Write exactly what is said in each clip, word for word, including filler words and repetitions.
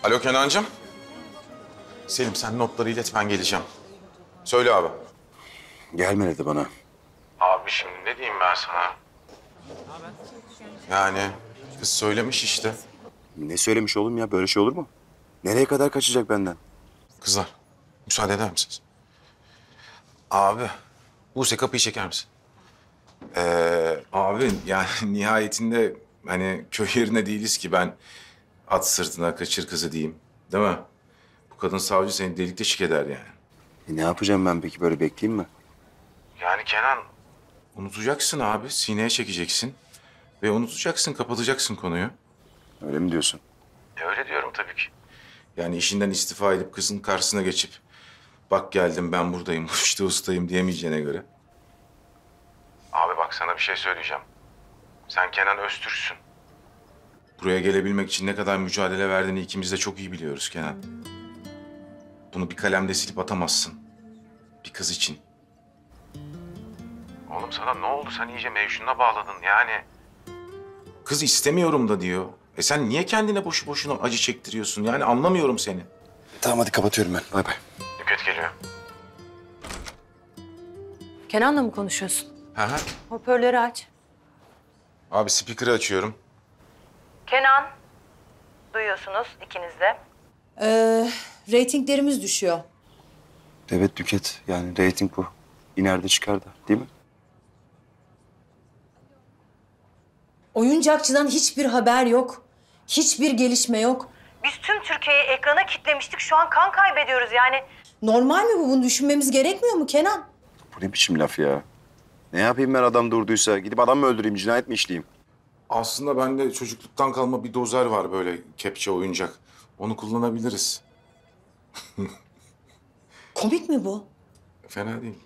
Alo Kenancığım. Selim sen notları ilet, ben geleceğim. Söyle abi. Gelme dedi bana. Abi şimdi ne diyeyim ben sana? Yani kız söylemiş işte. Ne söylemiş oğlum ya? Böyle şey olur mu? Nereye kadar kaçacak benden? Kızlar müsaade eder misiniz? Abi Buse kapıyı çeker misin? Ee, abi yani nihayetinde hani köy yerine değiliz ki ben at sırtına kaçır kızı diyeyim. Değil mi? Bu kadın savcı seni delik deşik eder yani. E ne yapacağım ben peki? Böyle bekleyeyim mi? Yani Kenan unutacaksın abi, sineye çekeceksin. Ve unutacaksın, kapatacaksın konuyu. Öyle mi diyorsun? E öyle diyorum tabii ki. Yani işinden istifa edip kızın karşısına geçip... Bak geldim ben buradayım, işte ustayım diyemeyeceğine göre. Abi bak sana bir şey söyleyeceğim. Sen Kenan Öztürk'sün. Buraya gelebilmek için ne kadar mücadele verdiğini ikimiz de çok iyi biliyoruz Kenan. Bunu bir kalemde silip atamazsın. Bir kız için. Oğlum sana ne oldu? Sen iyice Mecnun'a bağladın yani. Kız istemiyorum da diyor. E sen niye kendine boşu boşuna acı çektiriyorsun? Yani anlamıyorum seni. Tamam hadi kapatıyorum ben. Bay bay. Nükhet geliyor. Kenan'la mı konuşuyorsun? Hı hı. Hoparlörü aç. Abi speaker'ı açıyorum. Kenan. Duyuyorsunuz ikiniz de. Ee, reytinglerimiz düşüyor. Evet Nükhet. Yani reyting bu. İner de çıkar da değil mi? Oyuncakçıdan hiçbir haber yok. Hiçbir gelişme yok. Biz tüm Türkiye'yi ekrana kitlemiştik. Şu an kan kaybediyoruz yani. Normal mi bu? Bunu düşünmemiz gerekmiyor mu Kenan? Bu ne biçim laf ya? Ne yapayım ben adam durduysa? Gidip adam mı öldüreyim, cinayet mi işleyeyim? Aslında bende çocukluktan kalma bir dozer var böyle kepçe oyuncak. Onu kullanabiliriz. Komik mi bu? Fena değil.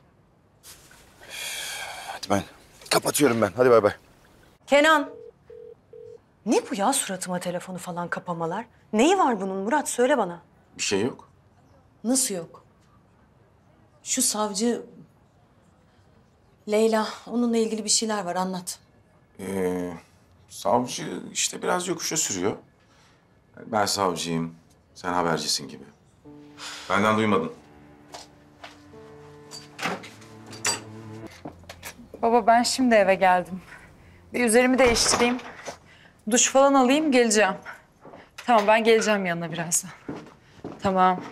Hadi ben kapatıyorum ben. Hadi bay bay. Kenan. Ne bu ya suratıma telefonu falan kapamalar? Neyi var bunun Murat? Söyle bana. Bir şey yok. Nasıl yok? Şu savcı... Leyla, onunla ilgili bir şeyler var. Anlat. Ee, savcı işte biraz yokuşa sürüyor. Ben savcıyım, sen habercisin gibi. Benden duymadın. Baba ben şimdi eve geldim. Bir üzerimi değiştireyim. Duş falan alayım geleceğim. Tamam ben geleceğim yanına birazdan. Tamam.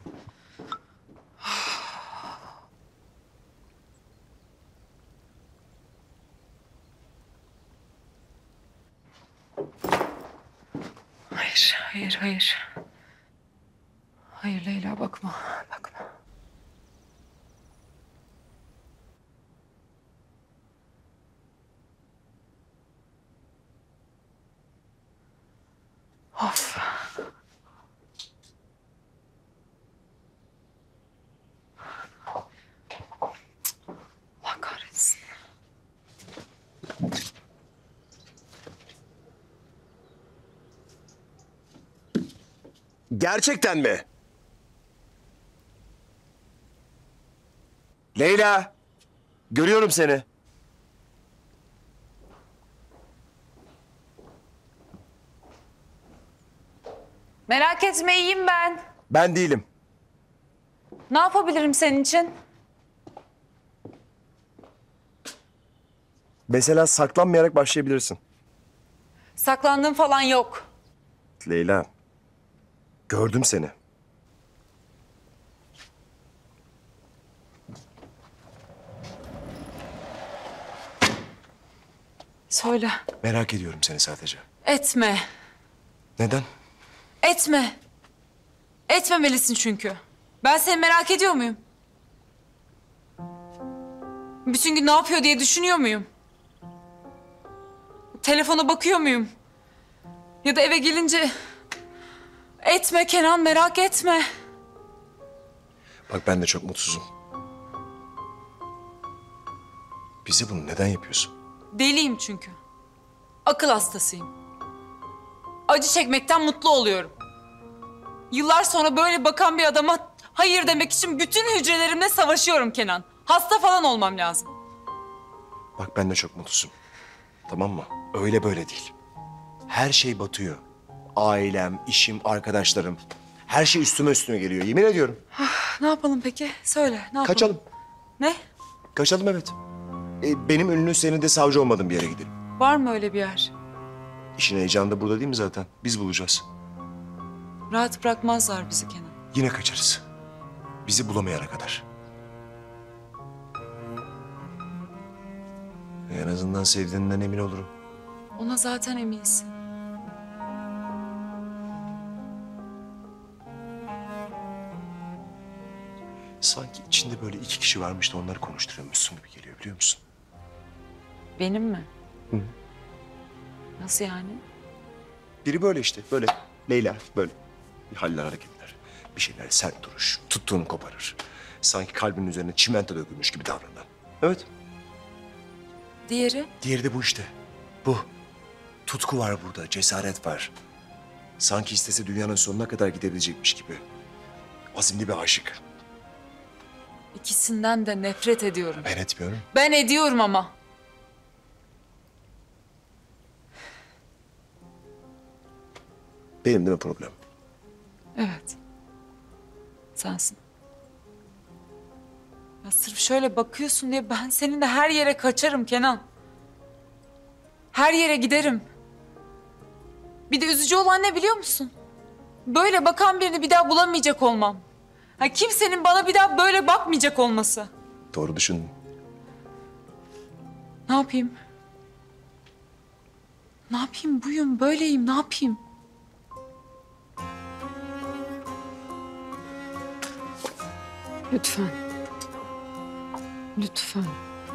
Hayır, hayır, hayır. Hayır Leyla bakma, bakma. Of. Allah kahretsin. Gerçekten mi? Leyla, görüyorum seni. Merak etme iyiyim ben. Ben değilim. Ne yapabilirim senin için? Mesela saklanmayarak başlayabilirsin. Saklandığım falan yok. Leyla, gördüm seni. Söyle. Merak ediyorum seni sadece. Etme. Neden? Etme. Etmemelisin çünkü. Ben seni merak ediyor muyum? Bütün gün ne yapıyor diye düşünüyor muyum? Telefona bakıyor muyum? Ya da eve gelince... Etme Kenan, merak etme. Bak ben de çok mutsuzum. Bize bunu neden yapıyorsun? Deliyim çünkü. Akıl hastasıyım. Acı çekmekten mutlu oluyorum. Yıllar sonra böyle bakan bir adama hayır demek için bütün hücrelerimle savaşıyorum Kenan. Hasta falan olmam lazım. Bak ben de çok mutsuzum. Tamam mı? Öyle böyle değil. Her şey batıyor. ailem, işim, arkadaşlarım. Her şey üstüme üstüme geliyor. Yemin ediyorum. Ne yapalım peki? Söyle, ne yapalım? Kaçalım. Ne? Kaçalım evet. E, benim ünlü, senin de savcı olmadığın bir yere gidelim. Var mı öyle bir yer? İşin heyecanı da burada değil mi zaten? Biz bulacağız. Rahat bırakmazlar bizi Kenan. Yine kaçarız. Bizi bulamayana kadar. En azından sevdiğinden emin olurum. Ona zaten eminsin. Sanki içinde böyle iki kişi varmış da onları konuşturuyormuşsun gibi geliyor biliyor musun? Benim mi? Hı. Nasıl yani? Biri böyle işte böyle Leyla böyle bir haller hareketler. Bir şeyler sert duruş, tuttuğunu koparır. Sanki kalbinin üzerine çimento dökülmüş gibi davranan. Evet. Diğeri? Diğeri de bu işte. Bu. Tutku var burada, cesaret var. Sanki istese dünyanın sonuna kadar gidebilecekmiş gibi. Azimli bir aşık. İkisinden de nefret ediyorum. Ben etmiyorum. Ben ediyorum ama. Benim değil mi problem? Evet. Sensin. Ya sırf şöyle bakıyorsun diye ben seninle her yere kaçarım Kenan. Her yere giderim. Bir de üzücü olan ne biliyor musun? Böyle bakan birini bir daha bulamayacak olmam. Ha, kimsenin bana bir daha böyle bakmayacak olması. Doğru düşündün. Ne yapayım? Ne yapayım? Buyum, böyleyim. Ne yapayım? Lütfen. Lütfen.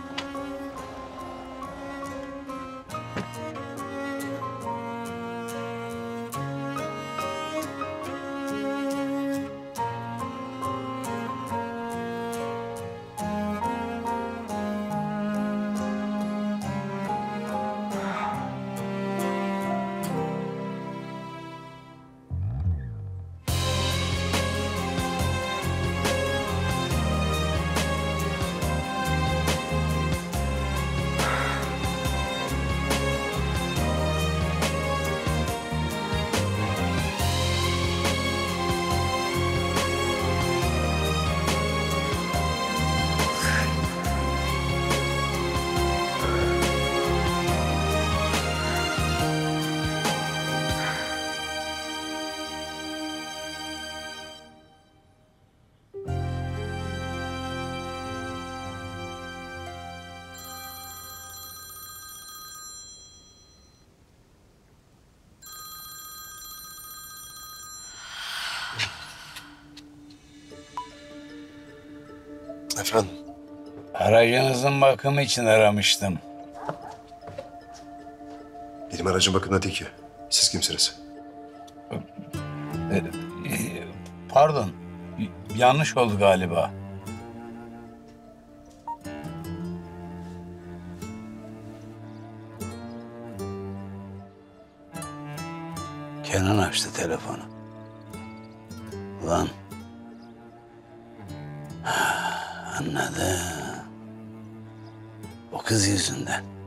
Efendim? Aracınızın bakımı için aramıştım. Benim aracım bakımda değil ki. Siz kimsiniz? Pardon, y- yanlış oldu galiba. Kenan açtı telefonu. Lan. Anladım. O kız yüzünden.